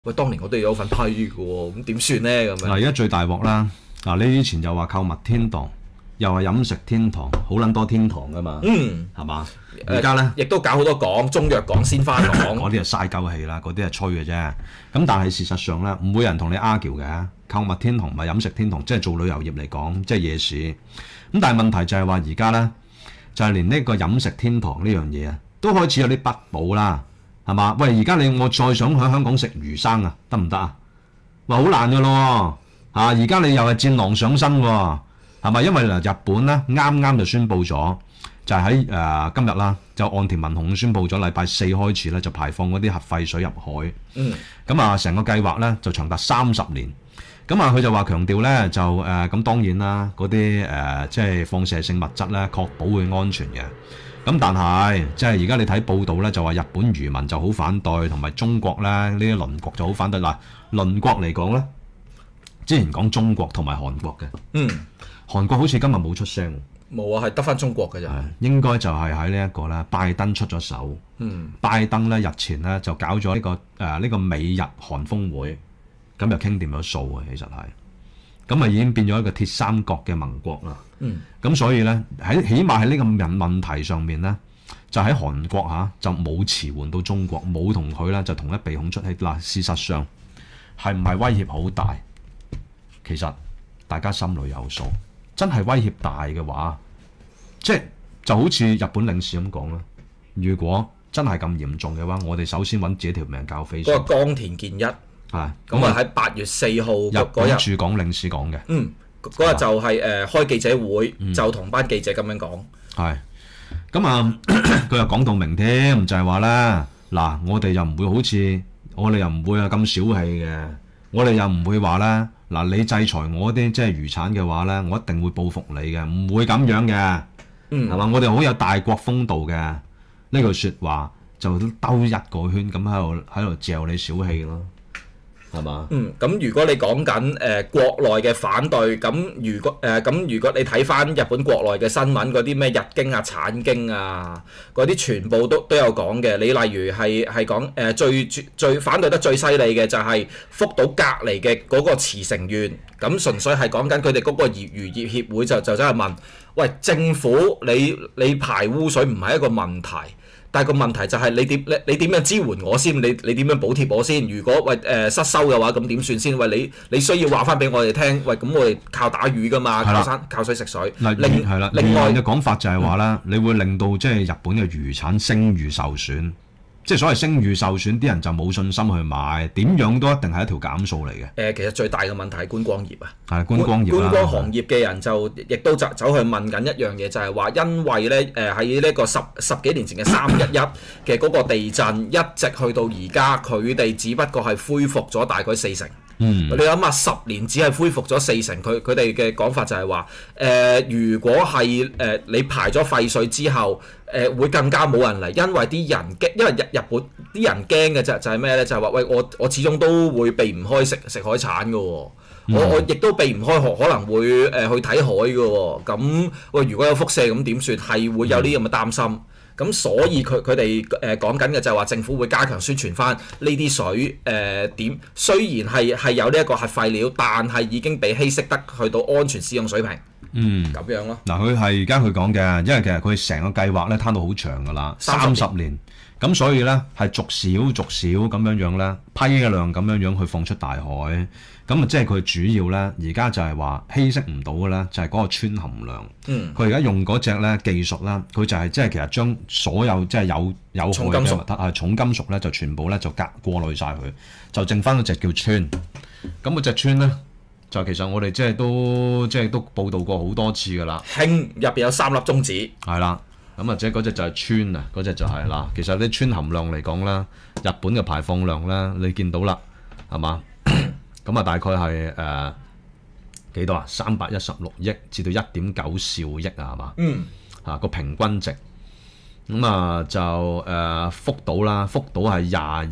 喂，當年我都有份批嘅喎，咁點算咧？咁樣嗱，而家最大鑊啦！嗱，你以前又話購物天堂，又話飲食天堂，好撚多天堂噶嘛，係嘛？而家咧， 亦都搞好多講中藥講鮮花講， 嗰啲係嘥鳩氣啦，嗰啲係吹嘅啫。咁但係事實上咧，唔會有人同你 argue 嘅。購物天堂唔係飲食天堂，即係做旅遊業嚟講，即係夜市。咁但係問題就係話而家咧，就係連呢個飲食天堂呢樣嘢啊，都開始有啲不保啦。係嘛？喂，而家我再想喺香港食魚生啊，得唔得啊？話好難噶咯嚇！而家你又係戰狼上身喎，係咪？因為嗱，日本咧啱啱就宣布咗，就係喺今日啦，就岸田文雄宣布咗，禮拜四開始咧就排放嗰啲核廢水入海。咁啊，成個計劃咧就長達30年。咁啊，佢就話強調咧就咁當然啦，嗰啲即係放射性物質咧，確保會安全嘅。咁但係即係而家你睇報道咧，就話日本漁民就好反對，同埋中國咧呢啲鄰國就好反對。嗱，鄰國嚟講咧，之前講中國同埋韓國嘅，韓國好似今日冇出聲， 冇啊，係得翻中國嘅咋。 應該就係喺呢一個咧，拜登出咗手。拜登咧日前咧就搞咗呢個美日韓峰會，咁就傾掂咗數嘅，其實係。咁啊已經變咗一個鐵三角嘅盟國啦。咁所以咧起碼喺呢個問題上面咧，就喺韓國就冇遲緩到中國，冇同佢咧就同一鼻孔出氣。嗱，事實上係唔係威脅好大？其實大家心裏有數。真係威脅大嘅話，即係就好似日本領事咁講啦。如果真係咁嚴重嘅話，我哋首先揾自己條命教飛先。 嗰個岡田健一咁啊喺8月4號日本駐港領事講嘅。 嗰日就係開記者會，就同班記者咁樣講。 係咁啊，佢又講到明添，就係話咧，嗱，我哋又唔會好似我哋又唔會咁小氣嘅，我哋又唔會話咧，嗱，你制裁我啲即係漁產嘅話咧，我一定會報復你嘅，唔會咁樣嘅，係嘛？我哋好有大國風度嘅，呢句説話就兜一個圈咁喺度嚼你小氣咯。係嘛？ 咁如果你講緊國內嘅反對，咁如果你睇翻日本國內嘅新聞，嗰啲咩日經啊、產經啊，嗰啲全部都有講嘅。你例如係講最反對得最犀利嘅就係福島隔離嘅嗰個茨城縣，咁純粹係講緊佢哋嗰個漁業協會就真係問，喂，政府你排污水唔係一個問題。但係個問題就係你點樣支援我先？你點樣補貼我先？如果失收嘅話，咁點算先？喂，你需要話翻俾我哋聽。喂，咁我哋靠打魚㗎嘛，靠水食水。 另外嘅講法就係話啦，你會令到即係日本嘅漁產聲譽受損。即係所謂聲譽受損，啲人就冇信心去買，點樣都一定係一條減數嚟嘅。 其實最大嘅問題係觀光業啊。 係觀光業啦。 觀光行業嘅人就亦都走去問緊一樣嘢，就係話因為咧喺呢個十幾年前嘅311嘅嗰個地震，一直去到而家，佢哋只不過係恢復咗大概40%。你諗下，10年只係恢復咗40%，佢哋嘅講法就係話，如果係你排咗廢水之後，會更加冇人嚟，因為啲人驚，因為日本啲人驚嘅就係咩咧？就係話，喂，我始終都會避唔開食海產嘅喎，我亦都避唔開可能會去睇海嘅喎。咁喂，如果有輻射咁點算？係會有啲咁嘅擔心。咁所以佢哋講緊嘅就係話政府會加強宣傳翻呢啲水點，雖然係有呢一個核廢料，但係已經被稀釋得去到安全使用水平。咁樣咯。嗱， 佢係而家佢講嘅，因為其實佢成個計劃咧攤到好長㗎啦，30年。咁所以咧係逐少咁樣咧批嘅量咁樣去放出大海。咁啊，即係佢主要咧，而家就係話稀釋唔到嘅咧，就係嗰個氚含量。佢而家用嗰隻咧技術啦，佢就係即係其實將所有即係有害嘅物質重金屬咧，就全部咧就過濾晒佢，就剩翻嗰隻叫氚。咁嗰隻氚咧，就其實我哋即係都報導過好多次㗎啦。 氫入邊有3粒中子。 係啦，咁啊即係嗰隻就係氚啊，嗰隻就係啦。其實啲氚含量嚟講啦，日本嘅排放量咧，你見到啦，係嘛？咁啊，大概係幾多啊？316億至到1.9兆億啊，係嘛？個平均值。咁啊就福島啦，福島係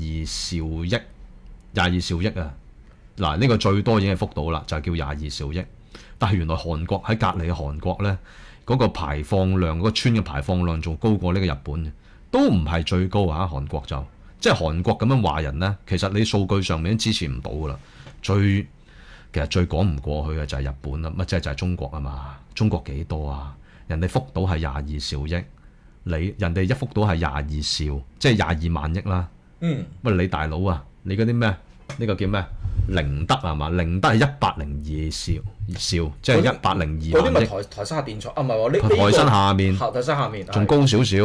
22兆億啊。嗱，呢個最多已經係福島啦，就係叫22兆億。但係原來韓國喺隔離嘅韓國咧，嗰個排放量，嗰個氚嘅排放量仲高過呢個日本嘅，都唔係最高啊！韓國就即係韓國咁樣話人咧，其實你數據上面都支持唔到噶啦。其實最講唔過去嘅就係日本啦，乜即係就係中國啊嘛？中國幾多啊？人哋福島係22兆億，人哋一福島係22兆，即係22萬億啦。喂，你大佬啊，你嗰啲咩？呢個叫咩？寧德係嘛？寧德係102兆，即係102萬億。 嗰啲咪台山核電廠啊？唔係喎，呢台山下面， 台山下面仲高少少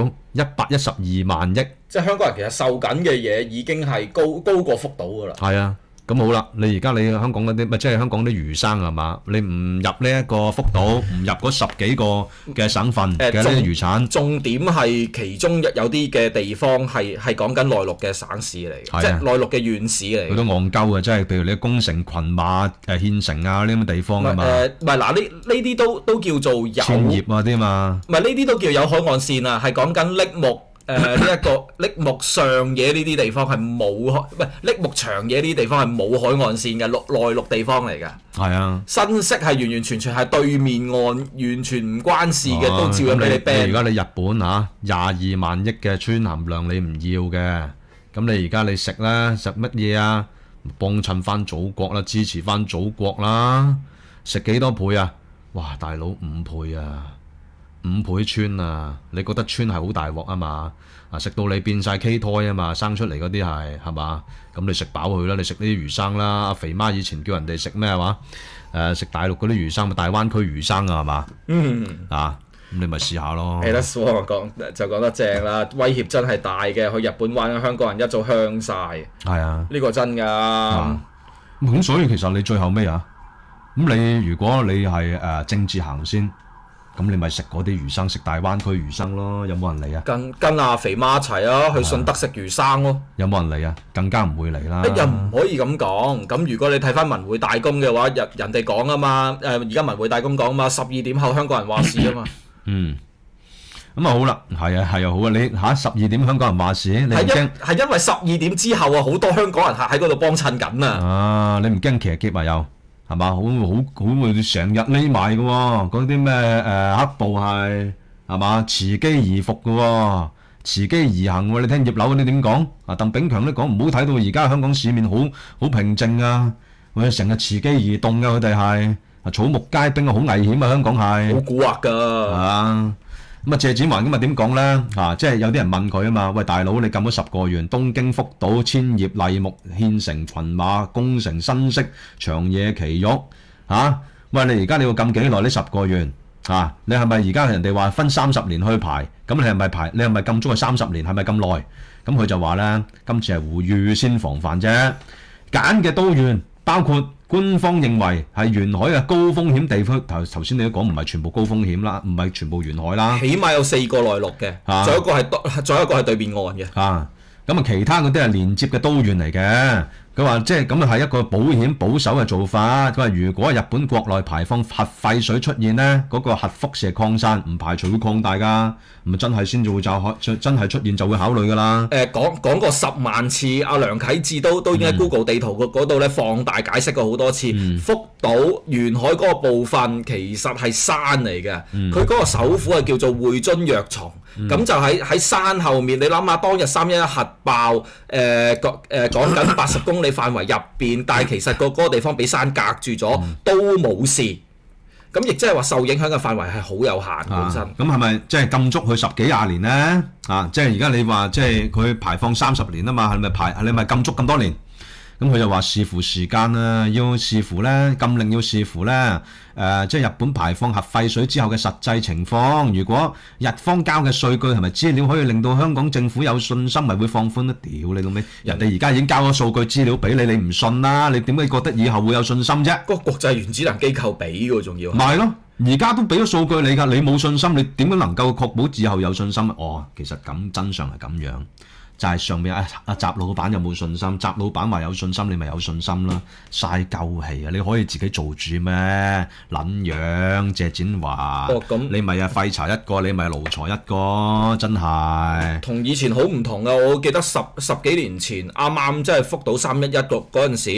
，112萬億。 即係香港人其實受緊嘅嘢已經係高過福島㗎啦。 係啊。咁好啦，你而家你香港嗰啲咪即係香港啲魚生係嘛？你唔入呢一個福島，唔入嗰10幾個嘅省份嘅呢啲魚產， 重點係其中有啲嘅地方係講緊內陸嘅省市嚟，即係內陸嘅縣市嚟。 佢都戇鳩嘅，即係譬如你攻城、群馬、縣城啊呢啲咁嘅地方啊嘛。 唔係嗱，呢啲都叫做有千葉啊啲嘛。 唔係呢啲都叫有海岸線啊，係講緊瀝木。呢一個瀝木上野呢啲地方係冇唔係瀝木長野呢啲地方係冇海岸線嘅內陸地方嚟㗎。 係啊， 新式係完完全全係對面岸，完全唔關事嘅，都照樣俾你 ban。 而家你日本嚇22萬億嘅氚含量你唔要嘅，咁你而家你食啦，食乜嘢啊？幫襯翻祖國啦，支持翻祖國啦，食幾多倍啊？哇，大佬5倍啊！5倍氚啊！你覺得氚係好大鑊啊嘛？食到你變晒 K 胎啊嘛，生出嚟嗰啲係嘛？咁你食飽佢啦，你食呢啲魚生啦。阿肥媽以前叫人哋食咩話？食大陸嗰啲魚生，大灣區魚生啊係嘛？咁你咪試下咯。 就講得正啦，威脅真係大嘅。去日本玩嘅香港人一早香晒。係啊，呢個真㗎。 咁所以其實你最後尾啊，咁你如果你係政治行先。咁你咪食嗰啲魚生，食大灣區魚生咯，有冇人嚟啊？ 跟阿肥媽一齊啊，去順德食魚生咯。 有冇人嚟啊？更加唔會嚟啦。 又唔可以咁講。咁如果你睇翻文匯大公嘅話，人哋講啊嘛，而家文匯大公講啊嘛，12點後香港人話事啊嘛。 咁啊好啦，係啊好啊，你12點香港人話事，你唔驚？ 係因為12點之後啊，好多香港人喺嗰度幫襯緊啊。 你唔驚騎劫啊又？係嘛？好會成日匿埋嘅喎，嗰啲咩黑暴係嘛？伺機而伏嘅喎，伺機而行喎。你聽葉劉嗰啲點講？鄧炳強都講唔好睇到而家香港市面好平靜啊！佢成日伺機而動嘅，佢哋係草木皆兵啊，好危險啊！香港係好蠱惑㗎。 咁謝展寰咁啊點講咧？即係有啲人問佢啊嘛，喂大佬你禁咗10個縣，東京、福島、千葉、麗木、縣城、群馬、宮城、新潟、長野、埼玉喂你而家你要禁幾耐呢10個縣？你係咪而家人哋話分30年去排？咁你係咪禁足佢30年？係咪咁耐？咁佢就話咧，今次係預先防範啫，揀嘅都縣包括。官方認為係沿海嘅高風險地區，頭先你都講唔係全部高風險啦，唔係全部沿海啦， 起碼有4個內陸嘅，仲有一個係對面岸嘅。 咁其他嗰啲係連接嘅都縣嚟嘅。佢話即係咁係一個保險保守嘅做法。佢話如果日本國內排放核廢水出現呢，嗰個核輻射擴散唔排除會擴大㗎，咁真係先至會真係出現就會考慮㗎啦。 講過10萬次，阿梁啟智都已經喺 Google 地圖嗰度咧放大解釋過好多次。福島沿海嗰個部分其實係山嚟嘅，佢嗰個首府係叫做會津若松。咁就喺山後面，你諗下當日311核爆，講緊80公里範圍入邊，但係其實個嗰個地方俾山隔住咗，都冇事。咁亦即係話受影響嘅範圍係好有限本身。 咁係咪即係禁足佢10幾20年呢？即係而家你話即係佢排放30年啊嘛，係咪禁足咁多年？咁佢就話視乎時間啦，要視乎咧禁令，要視乎咧即係日本排放核廢水之後嘅實際情況。如果日方交嘅數據係咪資料可以令到香港政府有信心，咪會放寬得屌你老味！人哋而家已經交咗數據資料俾你，你唔信啦，你點解覺得以後會有信心啫？ 個國際原子能機構俾喎，仲要。 咪係咯，而家都俾咗數據你㗎，你冇信心，你點樣能夠確保以後有信心？其實咁真相係咁樣。就係上面阿習老闆有冇信心？習老闆話有信心，你咪有信心啦。嘥鳩氣啊！你可以自己做主咩？撚樣謝展華，你咪廢柴一個，你咪奴才一個，真係。同以前好唔同啊！我記得十幾年前啱啱即係福島311嗰陣時，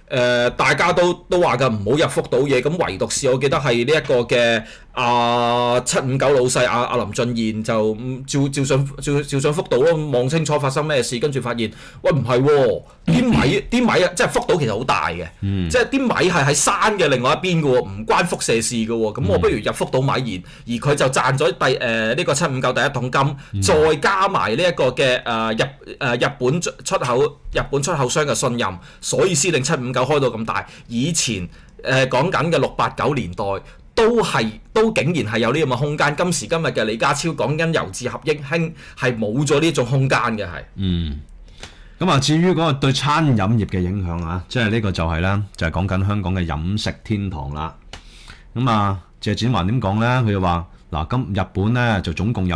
大家都話㗎，唔好入福島嘢，咁唯獨是我記得係呢一個嘅759老細阿林俊彥就照上福島咯，望清楚發生咩事，跟住發現喂唔係喎，啲米啊，即係福島其實好大嘅，即係啲米係喺山嘅另外一邊嘅喎，唔關輻射事嘅喎，咁我不如入福島米而佢就賺咗呢個759第一桶金，再加埋呢一個嘅日本出口商嘅信任，所以先令759開到咁大。以前講緊嘅6、8、9年代都竟然係有呢咁嘅空間。今時今日嘅李家超講緊由治合益興係冇咗呢種空間嘅係。 咁啊，至於嗰個對餐飲業嘅影響啊，即係呢個就係咧，就係講緊香港嘅飲食天堂啦。咁啊，謝展寰點講咧？佢就話嗱，今日本咧就總共有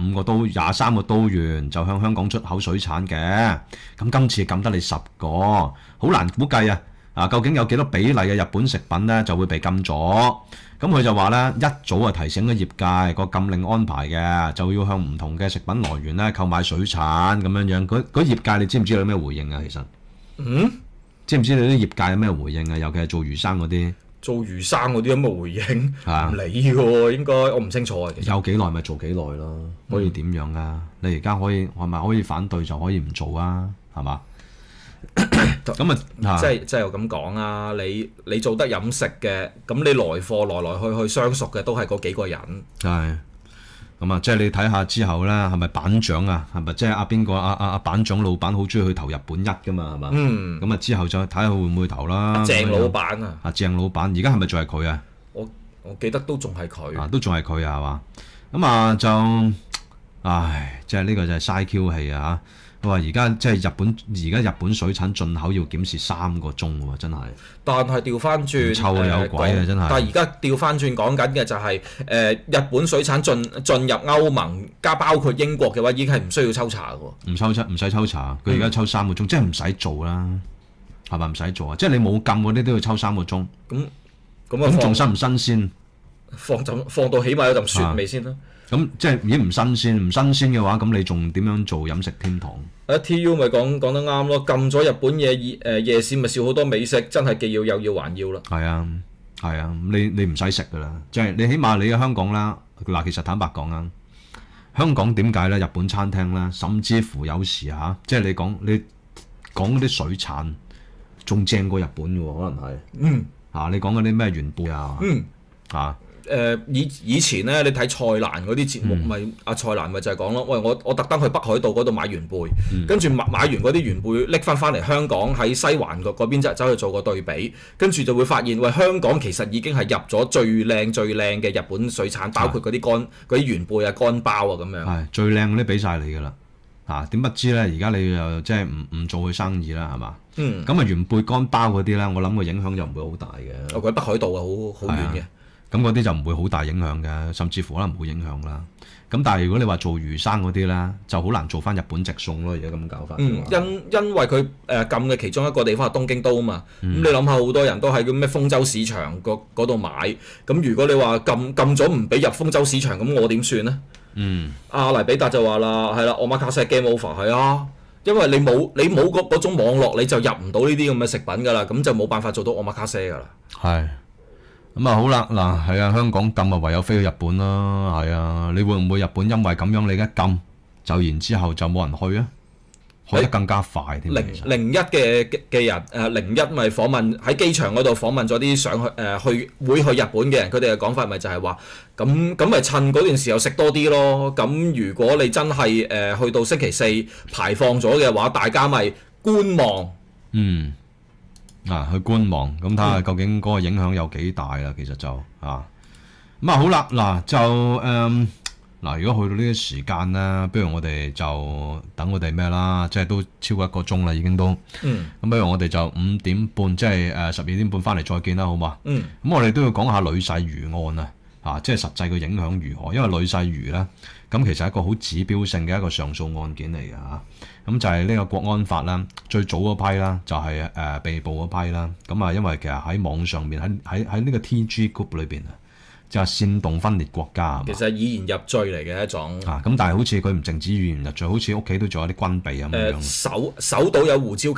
23個都縣就向香港出口水產嘅。咁今次禁得你10個，好難估計啊！究竟有幾多比例嘅日本食品咧就會被禁咗？咁佢就話咧，一早啊提醒咗業界個禁令安排嘅，就要向唔同嘅食品來源咧購買水產咁樣樣。嗰業界你知唔知道有咩回應啊？其實，知唔知道啲業界有咩回應啊？尤其係做魚生嗰啲。 做魚生嗰啲有乜回應？唔理嘅喎，應該我唔清楚啊。其實有幾耐咪做幾耐咯，可以點樣啊？你而家係咪可以反對就可以唔做啊？係嘛？咁即係又咁講啊！你做得飲食嘅，咁你來貨來去相熟嘅都係嗰幾個人。 係咁啊！即係你睇下之後咧，係咪版長啊？係咪即係邊個阿版長老闆好中意去投日本一㗎嘛？係嘛？咁啊之後再睇下會唔會投啦。 鄭老闆啊！ 鄭老闆而家係咪仲係佢啊？ 我記得都仲係佢。 都仲係佢啊？係嘛？咁啊就即係呢個就係嘥 Q 氣啊！佢話而家即係日本水產進口要檢視3個鐘喎，真係。但係調翻轉， 臭啊有鬼啊真係。 但係而家調翻轉講緊嘅就係日本水產進入歐盟加包括英國嘅話，已經係唔需要抽查嘅喎。 唔使抽查，佢而家抽3個鐘，即係唔使做啦，係咪唔使做啊？即係你冇禁嗰啲都要抽3個鐘。咁仲新唔新鮮？ 放到起碼有陣雪味先啦。 咁即係已經唔新鮮嘅話，咁你仲點樣做飲食天堂 ？TU 咪講得啱咯，禁咗日本嘢夜市咪少好多美食，真係既要又要還要啦。 係啊，你唔使食噶啦，即係你起碼你喺香港啦。嗱，其實坦白講啊，香港點解咧？日本餐廳咧，甚至乎有時即係你講嗰啲水產仲正過日本嘅喎，可能係。你講嗰啲咩元貝啊？ 以前咧，你睇蔡瀾嗰啲節目，咪蔡瀾咪就係講咯。喂，我特登去北海道嗰度買元貝，跟住買完嗰啲元貝拎翻嚟香港喺西環嗰邊走去做個對比，跟住就會發現喂，香港其實已經係入咗最靚嘅日本水產，包括嗰啲元貝啊、乾包啊咁樣。 係最靚嗰啲俾晒你㗎啦，點不知咧？而家你又即係唔做佢生意啦，係嘛？咁元貝乾包嗰啲咧，我諗個影響就唔會好大嘅。 我覺得北海道啊，好遠嘅。 咁嗰啲就唔會好大影響嘅，甚至乎可能冇影響啦。咁但係如果你話做魚生嗰啲咧，就好難做翻日本直送咯。而家咁搞法。 因為佢禁嘅其中一個地方係東京都啊嘛。咁你諗下，好多人都喺咩豐洲市場嗰度買。咁如果你話禁咗唔俾入豐洲市場，咁我點算呢？阿黎比達就話啦，係啦，Omakase game over 係啊，因為你冇嗰種網絡，你就入唔到呢啲咁嘅食品㗎啦，咁就冇辦法做到 Omakase 㗎啦。 係。咁好啦，嗱係啊，香港禁唯有飛去日本啦，係啊，你會唔會日本因為咁樣你一禁，就然之後就冇人去啊？去得更加快添。 01嘅人01咪訪問喺機場嗰度訪問咗啲想會去日本嘅人，佢哋嘅講法咪就係話，咁咪趁嗰段時候食多啲咯。咁如果你真係去到星期四排放咗嘅話，大家咪觀望。 去觀望，咁睇下究竟嗰個影響有幾大啦。其實就好啦，嗱就如果去到呢啲時間咧，不如我哋就等我哋咩啦，即係都超過1個鐘啦，已經都。咁不如我哋就5點半，即係12點半翻嚟再見啦，好嘛？咁我哋都要講下呂世瑜案啊，即係實際嘅影響如何？因為呂世瑜咧，咁其實係一個好指標性嘅一個上訴案件嚟嘅嚇。咁就係呢個國安法啦，最早嗰批啦，就係被捕嗰批啦。咁啊，因為其實喺網上面喺呢個 TG Group 裏邊啊，就係煽動分裂國家。 其實係以言入罪嚟嘅一種。咁但係好似佢唔淨止以言入罪，好似屋企都仲有啲軍備咁樣。 搜到有胡椒球。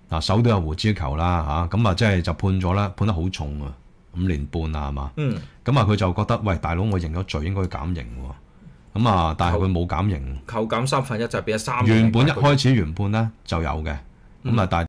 嗱手都有胡椒球啦嚇，咁啊即係就判咗啦，判得好重啊，5年半啊係嘛？咁啊佢就覺得喂大佬我認咗罪應該減刑喎，咁啊但係佢冇減刑， 扣減1/3就變咗3年。 原本一開始原判咧就有嘅，咁啊但係